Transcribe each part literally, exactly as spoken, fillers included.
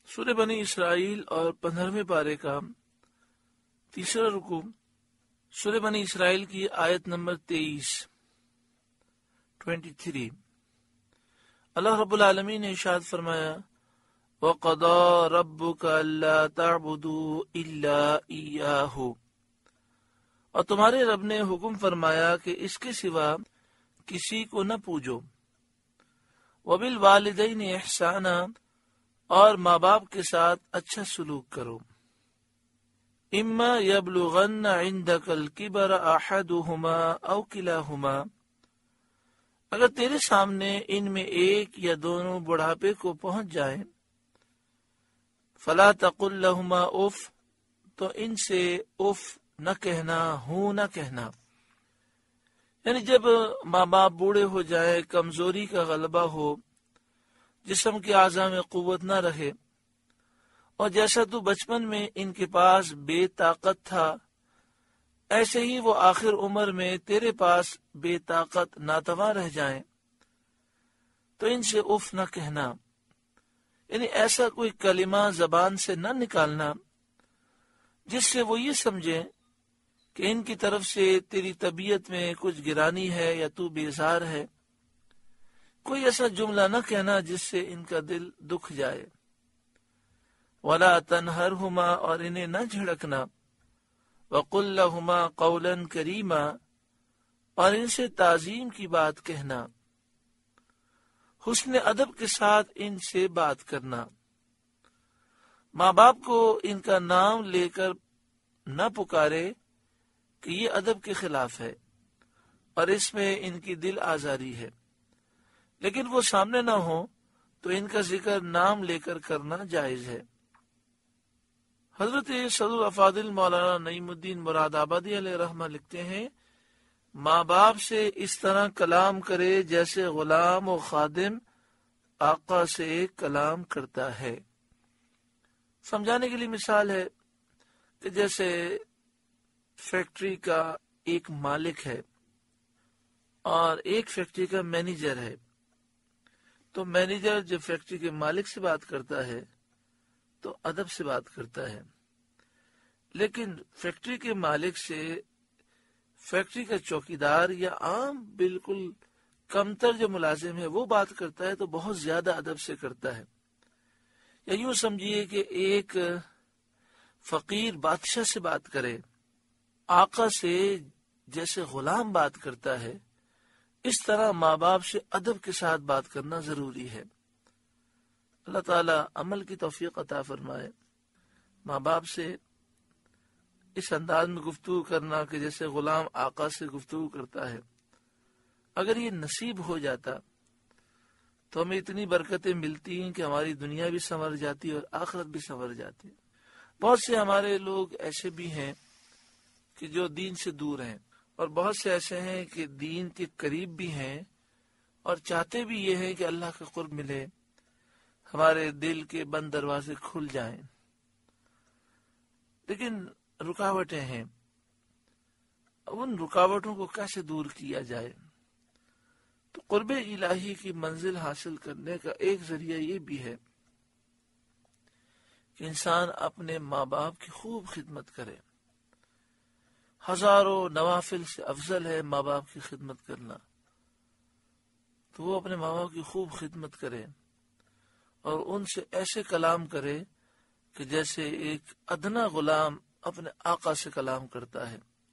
سورہ بنی اسرائیل اور پندرہویں پارے کا تیسرا رکوع، سورہ بنی اسرائیل کی آیت نمبر تیئیس تیئیس۔ اللہ رب العالمین نے ارشاد فرمایا وَقَضَى رَبُّكَ أَلَّا تَعْبُدُوا إِلَّا إِيَّاهُ، اور تمہارے رب نے حکم فرمایا کہ اس کے سوا کسی کو نہ پوجو، وَبِالْوَالِدَيْنِ إِحْسَانًا، اور ماں باپ کے ساتھ اچھا سلوک کرو۔ اما یبلغن عندک الکبر احدہما او کلاہما، اگر تیرے سامنے ان میں ایک یا دونوں بڑھاپے کو پہنچ جائیں، فلا تقل لہما اف، تو ان سے اف نہ کہنا، ہوں نہ کہنا۔ یعنی جب ماں باپ بوڑھے ہو جائیں، کمزوری کا غلبہ ہو، جسم کے اعضاء میں قوت نہ رہے، اور جیسا تو بچپن میں ان کے پاس بے طاقت تھا، ایسے ہی وہ آخر عمر میں تیرے پاس بے طاقت ناتواں رہ جائیں، تو ان سے اف نہ کہنا۔ یعنی ایسا کوئی کلمہ زبان سے نہ نکالنا جس سے وہ یہ سمجھیں کہ ان کی طرف سے تیری طبیعت میں کچھ گرانی ہے یا تو بیزار ہے۔ کوئی ایسا جملہ نہ کہنا جس سے ان کا دل دکھ جائے۔ وَلَا تَنْهَرْهُمَا، اور انہیں نہ جھڑکنا۔ وَقُلْ لَهُمَا قَوْلًا كَرِيمًا، اور ان سے تعظیم کی بات کہنا، حسن ادب کے ساتھ ان سے بات کرنا۔ ماں باپ کو ان کا نام لے کر نہ پکارے کہ یہ ادب کے خلاف ہے اور اس میں ان کی دل آزاری ہے، لیکن وہ سامنے نہ ہو تو ان کا ذکر نام لے کر کرنا جائز ہے۔ حضرت صدر افاضل مولانا نعیم الدین مراد آبادی علیہ رحمہ لکھتے ہیں، ماں باپ سے اس طرح کلام کرے جیسے غلام و خادم آقا سے کلام کرتا ہے۔ سمجھانے کے لیے مثال ہے کہ جیسے فیکٹری کا ایک مالک ہے اور ایک فیکٹری کا مینیجر ہے، تو مینیجر جب فیکٹری کے مالک سے بات کرتا ہے تو ادب سے بات کرتا ہے، لیکن فیکٹری کے مالک سے فیکٹری کا چوکیدار یا عام بالکل کمتر جو ملازم ہے وہ بات کرتا ہے تو بہت زیادہ ادب سے کرتا ہے۔ یا یوں سمجھیے کہ ایک فقیر بادشاہ سے بات کرے، آقا سے جیسے غلام بات کرتا ہے، اس طرح ماں باپ سے ادب کے ساتھ بات کرنا ضروری ہے۔ اللہ تعالیٰ عمل کی توفیق عطا فرمائے۔ ماں باپ سے اس انداز میں گفتگو کرنا کہ جیسے غلام آقا سے گفتگو کرتا ہے، اگر یہ نصیب ہو جاتا تو ہمیں اتنی برکتیں ملتی ہیں کہ ہماری دنیا بھی سنور جاتی اور آخرت بھی سنور جاتی۔ بہت سے ہمارے لوگ ایسے بھی ہیں کہ جو دین سے دور ہیں، اور بہت سے ایسے ہیں کہ دین کے قریب بھی ہیں اور چاہتے بھی یہ ہیں کہ اللہ کا قرب ملے، ہمارے دل کے بند دروازے کھل جائیں، لیکن رکاوٹیں ہیں۔ ان رکاوٹوں کو کیسے دور کیا جائے؟ تو قرب الہی کی منزل حاصل کرنے کا ایک ذریعہ یہ بھی ہے کہ انسان اپنے ماں باپ کی خوب خدمت کرے۔ ہزاروں نوافل سے افضل ہے ماں باپ کی خدمت کرنا، تو وہ اپنے ماں باپ کی خوب خدمت کرے اور ان سے ایسے کلام کرے کہ جیسے ایک ادنا غلام اپنے آقا سے کلام کرتا ہے۔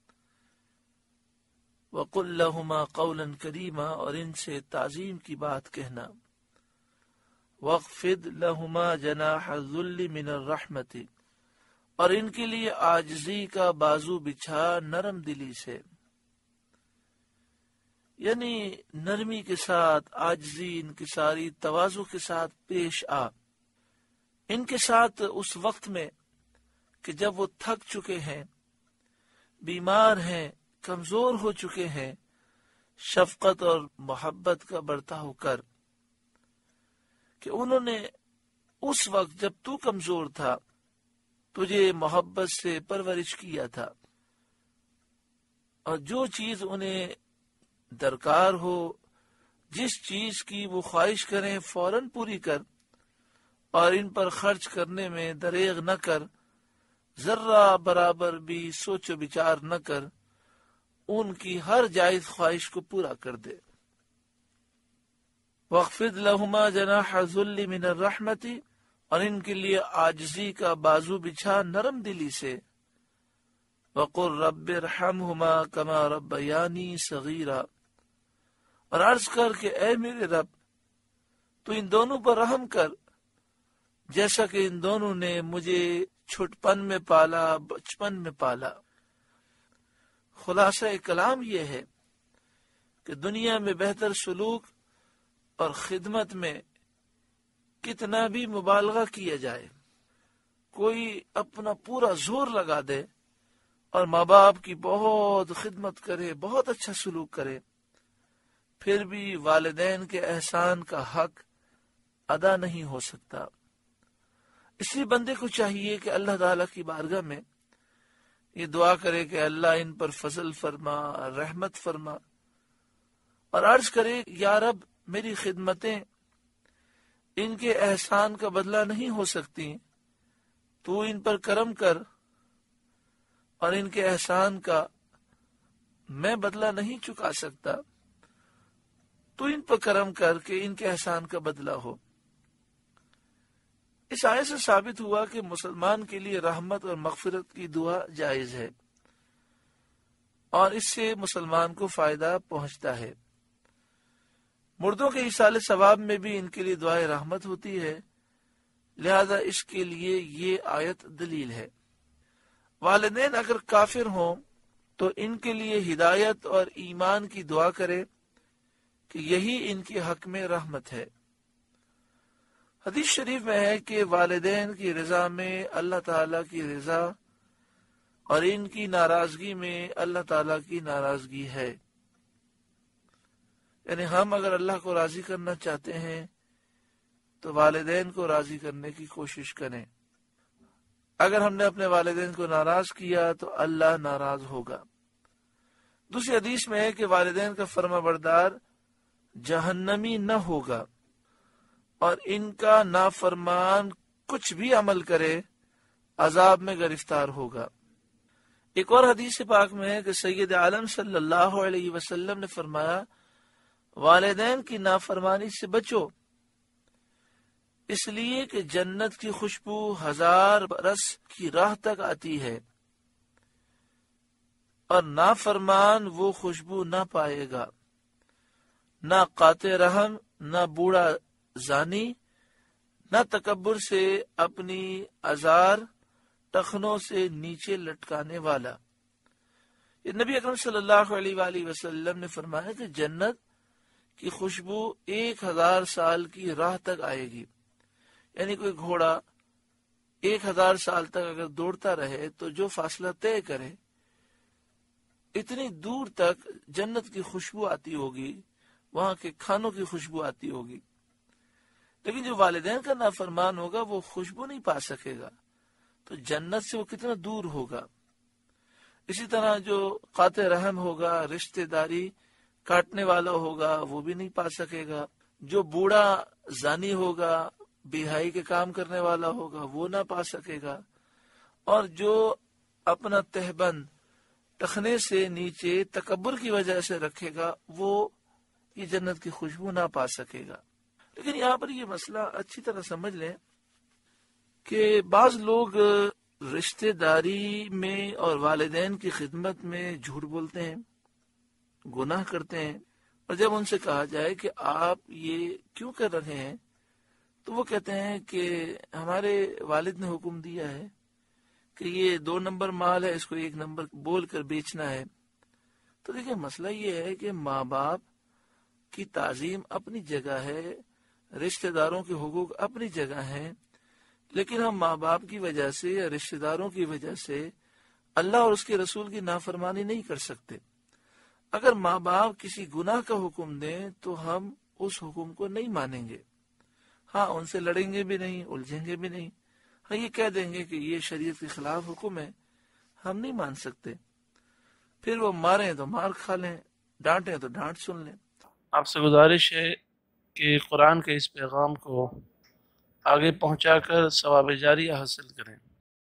وَقُلْ لَهُمَا قَوْلًا كَرِيمًا، اور ان سے تعظیم کی بات کہنا۔ وَاخْفِضْ لَهُمَا جَنَاحَ الذُّلِّ مِنَ الرَّحْمَةِ، اور ان کے لیے عاجزی کا بازو بچھا نرم دلی سے، یعنی نرمی کے ساتھ، عاجزی، انکساری، تواضع کے ساتھ پیش آ ان کے ساتھ اس وقت میں کہ جب وہ تھک چکے ہیں، بیمار ہیں، کمزور ہو چکے ہیں، شفقت اور محبت کا برتاؤ کر کہ انہوں نے اس وقت جب تو کمزور تھا تجھے محبت سے پرورش کیا تھا، اور جو چیز انہیں درکار ہو، جس چیز کی وہ خواہش کریں فوراً پوری کر، اور ان پر خرچ کرنے میں دریغ نہ کر، ذرہ برابر بھی سوچ و بچار نہ کر، ان کی ہر جائز خواہش کو پورا کر دے۔ وَاخْفِضْ لَهُمَا جَنَاحَ الذُّلِّ مِنَ الرَّحْمَةِ، اور ان کے لیے عاجزی کا بازو بچھا نرم دلی سے۔ وَقُلْ رَبِّ ارْحَمْهُمَا كَمَا رَبَّيَانِي صَغِيرًا، اور عرض کر کہ اے میرے رب تو ان دونوں پر رحم کر جیسا کہ ان دونوں نے مجھے چھٹپن میں پالا، بچپن میں پالا۔ خلاصہ کلام یہ ہے کہ دنیا میں بہتر سلوک اور خدمت میں کتنا بھی مبالغہ کیا جائے، کوئی اپنا پورا زور لگا دے اور ماں باپ کی بہت خدمت کرے، بہت اچھا سلوک کرے، پھر بھی والدین کے احسان کا حق ادا نہیں ہو سکتا۔ اس لیے بندے کو چاہیے کہ اللہ تعالیٰ کی بارگاہ میں یہ دعا کرے کہ اللہ ان پر فضل فرما، رحمت فرما، اور عرض کرے یا رب میری خدمتیں ان کے احسان کا بدلہ نہیں ہو سکتی، تو ان پر کرم کر، اور ان کے احسان کا میں بدلہ نہیں چکا سکتا، تو ان پر کرم کر کہ ان کے احسان کا بدلہ ہو۔ اس آیت سے ثابت ہوا کہ مسلمان کے لیے رحمت اور مغفرت کی دعا جائز ہے، اور اس سے مسلمان کو فائدہ پہنچتا ہے۔ مردوں کے ایصال ثواب میں بھی ان کے لیے دعائے رحمت ہوتی ہے، لہذا اس کے لیے یہ آیت دلیل ہے۔ والدین اگر کافر ہوں تو ان کے لیے ہدایت اور ایمان کی دعا کرے کہ یہی ان کے حق میں رحمت ہے۔ حدیث شریف میں ہے کہ والدین کی رضا میں اللہ تعالیٰ کی رضا، اور ان کی ناراضگی میں اللہ تعالیٰ کی ناراضگی ہے۔ یعنی ہم اگر اللہ کو راضی کرنا چاہتے ہیں تو والدین کو راضی کرنے کی کوشش کریں۔ اگر ہم نے اپنے والدین کو ناراض کیا تو اللہ ناراض ہوگا۔ دوسری حدیث میں ہے کہ والدین کا فرما بردار جہنمی نہ ہوگا، اور ان کا نافرمان کچھ بھی عمل کرے عذاب میں گرفتار ہوگا۔ ایک اور حدیث پاک میں ہے کہ سید عالم صلی اللہ علیہ وسلم نے فرمایا والدین کی نافرمانی سے بچو، اس لیے کہ جنت کی خوشبو ہزار برس کی راہ تک آتی ہے اور نافرمان وہ خوشبو نہ پائے گا۔ نہ قاطع رحم، نہ بوڑھا زانی، نہ تکبر سے اپنی ازار ٹخنوں سے نیچے لٹکانے والا۔ یہ نبی اکرم صلی اللہ علیہ وآلہ وسلم نے فرمایا کہ جنت کی خوشبو ایک ہزار سال کی راہ تک آئے گی۔ یعنی کوئی گھوڑا ایک ہزار سال تک اگر دوڑتا رہے تو جو فاصلہ طے کرے اتنی دور تک جنت کی خوشبو آتی ہوگی، وہاں کے کھانوں کی خوشبو آتی ہوگی۔ لیکن جو والدین کا نافرمان ہوگا وہ خوشبو نہیں پا سکے گا، تو جنت سے وہ کتنا دور ہوگا۔ اسی طرح جو قاطع رحم ہوگا، رشتہ داری کاٹنے والا ہوگا، وہ بھی نہیں پا سکے گا۔ جو بوڑھا زانی ہوگا، بے-حیائی کے کام کرنے والا ہوگا، وہ نہ پا سکے گا۔ اور جو اپنا تہبند ٹخنے سے نیچے تکبر کی وجہ سے رکھے گا، وہ یہ جنت کی خوشبو نہ پا سکے گا۔ لیکن یہاں پر یہ مسئلہ اچھی طرح سمجھ لیں کہ بعض لوگ رشتہ داری میں اور والدین کی خدمت میں جھوٹ بولتے ہیں، گناہ کرتے ہیں، اور جب ان سے کہا جائے کہ آپ یہ کیوں کر رہے ہیں تو وہ کہتے ہیں کہ ہمارے والد نے حکم دیا ہے کہ یہ دو نمبر مال ہے، اس کو ایک نمبر بول کر بیچنا ہے۔ تو دیکھیں مسئلہ یہ ہے کہ ماں باپ کی تعظیم اپنی جگہ ہے، رشتہ داروں کے حقوق اپنی جگہ ہیں، لیکن ہم ماں باپ کی وجہ سے یا رشتہ داروں کی وجہ سے اللہ اور اس کے رسول کی نافرمانی نہیں کر سکتے۔ اگر ماں باپ کسی گناہ کا حکم دیں تو ہم اس حکم کو نہیں مانیں گے۔ ہاں ان سے لڑیں گے بھی نہیں، الجھیں گے بھی نہیں، ہاں یہ کہہ دیں گے کہ یہ شریعت کے خلاف حکم ہے، ہم نہیں مان سکتے۔ پھر وہ ماریں تو مار کھا لیں، ڈانٹیں تو ڈانٹ سن لیں۔ آپ سے گزارش ہے کہ قرآن کے اس پیغام کو آگے پہنچا کر ثواب جاریہ حاصل کریں۔